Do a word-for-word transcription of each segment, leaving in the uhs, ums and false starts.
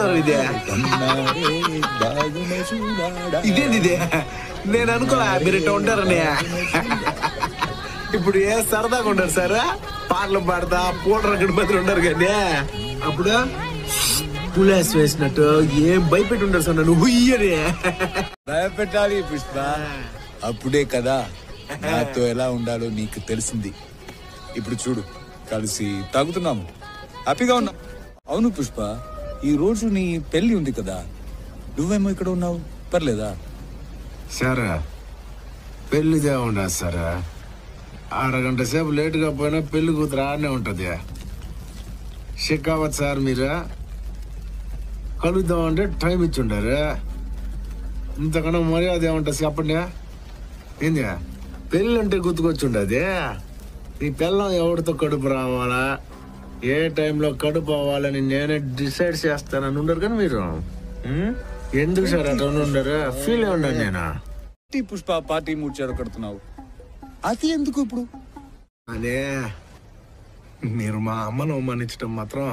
చూస్తున్నారు ఇదే ఇదేంది ఇదే నేను అనుకోలే మీరు ఇట్లా ఉంటారని. ఇప్పుడు ఏ సరదాగా ఉంటారు సార్, పాటలు పాడతా పూటలు అక్కడ బదులు ఉంటారు కానీ అప్పుడు పులేస్ వేసినట్టు ఏం భయపెట్టి ఉంటారు సార్ నన్ను హుయ్యని. భయపెట్టాలి పుష్ప, అప్పుడే కదా నాతో ఎలా ఉండాలో నీకు తెలిసింది. ఇప్పుడు చూడు, కలిసి తాగుతున్నాము, హ్యాపీగా ఉన్నాం. అవును పుష్ప, ఈ రోజు నీ పెళ్లి ఉంది కదా, నువ్వేమో ఇక్కడ ఉన్నావు, పర్లేదా? సార్ పెళ్లిదే ఉండదు సార్, అరగంట సేపు లేటుగా పోయినా పెళ్లి కూతురు ఆడనే ఉంటుంది. షికావత్ సార్ మీరు కలుద్దామంటే టైం ఇచ్చి ఉండారు, ఇంతకన్నా మర్యాద ఏముంటుంది చెప్పండి. ఏంది పెళ్ళి అంటే గుర్తుకొచ్చి ఉండదు. ఈ పిల్లం ఎవరితో కడుపు రావాలా, ఏ టైంలో కడుపు అవ్వాలని నేనే డిసైడ్ చేస్తానని ఉండరు కానీ మీరు ఎందుకు సార్ అట్లా ఉండరు? ఫీల్ అయి ఉన్నాను నేను. పుష్ప పార్టీ మూడు చెర కడుతున్నావు, అది ఎందుకు ఇప్పుడు? అదే మీరు మా అమ్మను అవమానించడం మాత్రం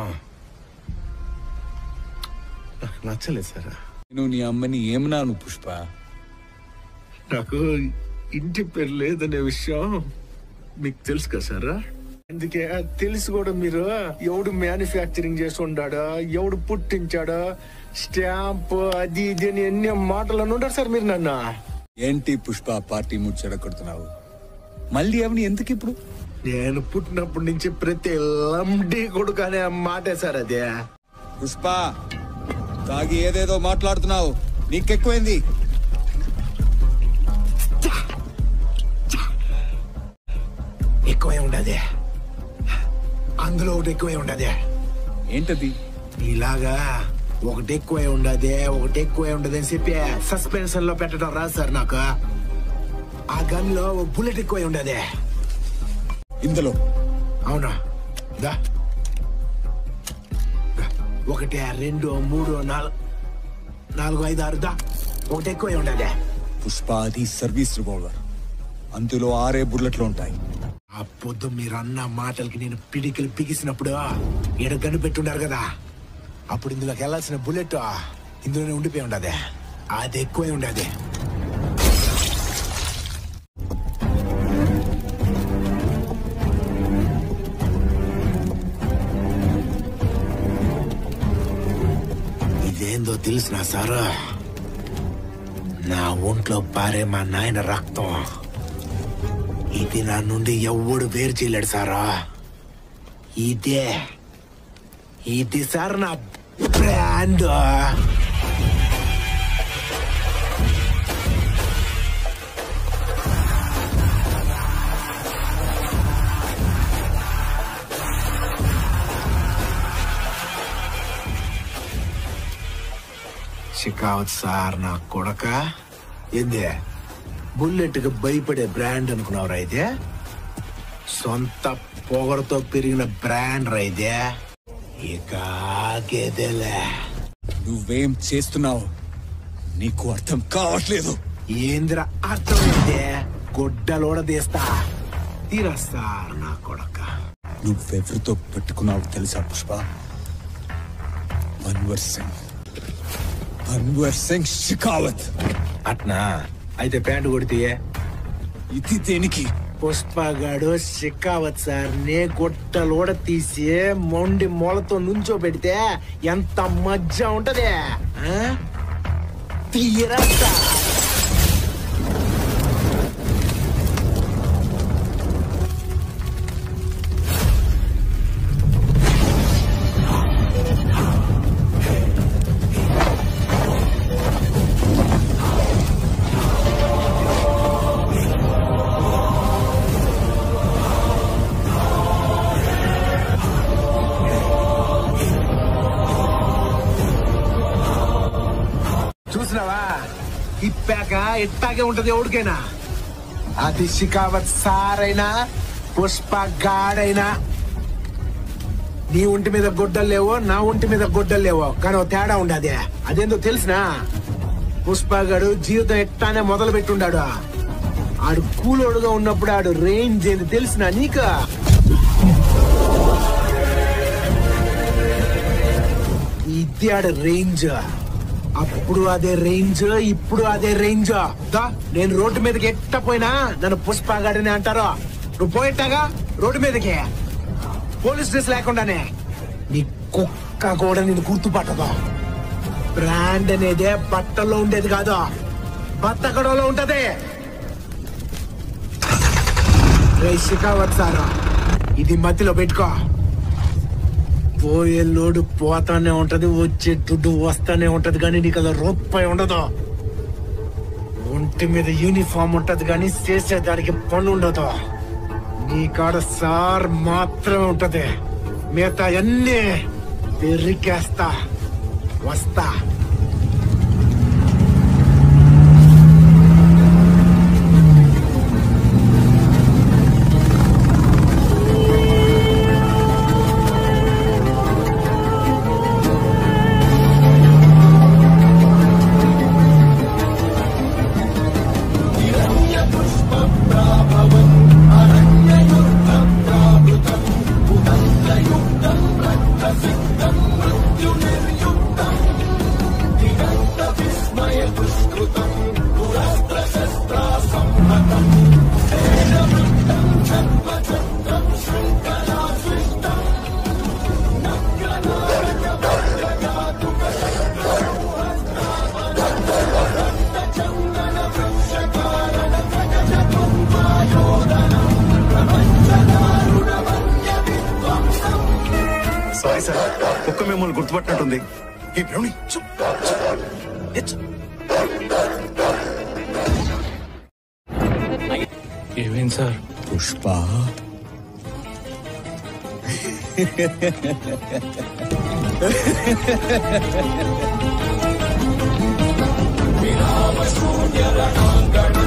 నచ్చలేదు సార్. నువ్వు నీ అమ్మని ఏమన్నాను పుష్ప? నాకు ఇంటి పేరు లేదనే విషయం మీకు తెలుసు కదా సార్, అందుకే తెలిసి కూడా మీరు ఎవడు మ్యానుఫ్యాక్చరింగ్ చేసి ఉండాడు, ఎవడు పుట్టించాడు, స్టాంప్ అది ఇది అని ఎన్ని మాటలు అని ఉంటారు సార్ మీరు నన్ను. ఏంటి పుష్ప పార్టీ మూడు చెర కడుతున్నావు? మళ్ళీ అవని ఎందుకు ఇప్పుడు? నేను పుట్టినప్పటి నుంచి ప్రతి లండి కొడుకు అనే మాటే సార్ అదే. పుష్ప తాగి ఏదేదో మాట్లాడుతున్నావు, నీకెక్కువైంది. ఎక్కువే ఉండదే, అందులో ఒకటి ఎక్కువే ఉండదే. ఏంటది? ఇలాగా ఒకటి ఎక్కువే ఉండదే ఒకటి ఎక్కువే ఉండదు అని చెప్పి సస్పెన్షన్ లో పెట్టడం రాదు సార్ నాకు. ఆ గన్ లో బుల్లెట్ ఎక్కువే ఉండదే ఇందులో. అవునా? దా ఒకటి రెండు మూడు నాలుగు నాలుగు ఐదు ఆరు దా ఒకటి ఎక్కువే ఉండదే. పుష్ప అది సర్వీస్ రివాల్వర్, అందులో ఆరే బుల్లెట్లు ఉంటాయి. ఆ పొద్దు మీరు అన్న మాటలకి నేను పిడికిలు బిగిసినప్పుడు ఈడ గన్ను పెట్టుండారు కదా, అప్పుడు ఇందులోకి వెళ్ళాల్సిన బుల్లెట్ ఇందులోనే ఉండిపోయి ఉండదే, అది ఎక్కువే ఉండదే. ఇదేందో తెలిసినా సారు, నా ఒంట్లో పారే మా నాయన రక్తం, ఇది నా నుండి ఎవడు వేరు చేయలేడు సారా. ఇదే ఇది సార్ నా బ్రాండ్. షికావత్ సార్ నా కొడక, ఏందే బుల్లెట్ కి భయపడే బ్రాండ్ అనుకున్నావురా? అయితే సొంత పొగరతో పెరిగిన బ్రాండ్ రా ఇదే. ఇక ఆగేదేలే. నువ్వేం చేస్తున్నావు నీకు అర్థం కావట్లేదు. ఏందిరా అర్థమైందే? గొడ్డలోడ తీస్తా తీరా సార్ నా కొడక. నువ్వెవరితో పెట్టుకున్నావు తెలుసా పుష్ప? మన్వర్ సింగ్, మన్వర్ సింగ్ షికావత్. అట్నా? అయితే ప్యాంటు కొడితే ఇది దేనికి? పుష్పగాడు షికావత్ సార్ నే గొట్టలోడ తీసి మొండి మొలతో నుంచో పెడితే ఎంత మజ్జా ఉంటది. తీరా చూసినావా? ఇప్పాక ఇట్టాగే ఉంటది ఎవడికైనా. అది షికావత్ సార్ అయినా పుష్ప గాడైనా. నీ ఒంటి మీద గొడ్డలు లేవో, నా ఒంటి మీద గొడ్డలు లేవో, కానీ తేడా ఉండదే. అదేందో తెలిసినా? పుష్ప గాడు జీవితం ఎట్టానే మొదలు పెట్టుండాడు. ఆడు కూలోడుగా ఉన్నప్పుడు ఆడు రేంజ్ ఏంది తెలిసినా నీకు? ఇది ఆడ రేంజ్. అప్పుడు అదే రేంజ్, ఇప్పుడు అదే రేంజ్. నేను రోడ్డు మీదకి ఎట్ట పోయినా నన్ను పుష్పగాడని అంటారు. నువ్వు పోయేట్టాగా రోడ్డు మీదకి పోలీస్ డ్రెస్ లేకుండానే. నీ కుక్క కూడా నేను గుర్తుపట్టదు. బ్రాండ్ అనేదే బట్టల్లో ఉండేది కాదు, బత్తకడలో ఉంటది. రేషికావత్ సారా, ఇది మధ్యలో పెట్టుకో. పోయే లోడు పోతానే ఉంటది, వచ్చే దుడ్డు వస్తానే ఉంటది, కానీ నీకు అలా రూపాయి ఉండదు. ఒంటి మీద యూనిఫామ్ ఉంటది కానీ చేసేదానికి పని ఉండదు. నీ కాడ సార్ మాత్రమే ఉంటది, మిగతా అన్నీ పెరికేస్తా. వస్తా. సారీ సార్, ఒక్క మిమ్మల్ని గుర్తుపట్టినట్టుంది. ఏమైంది సార్? పుష్ప విరామ శూన్య రణాంగణ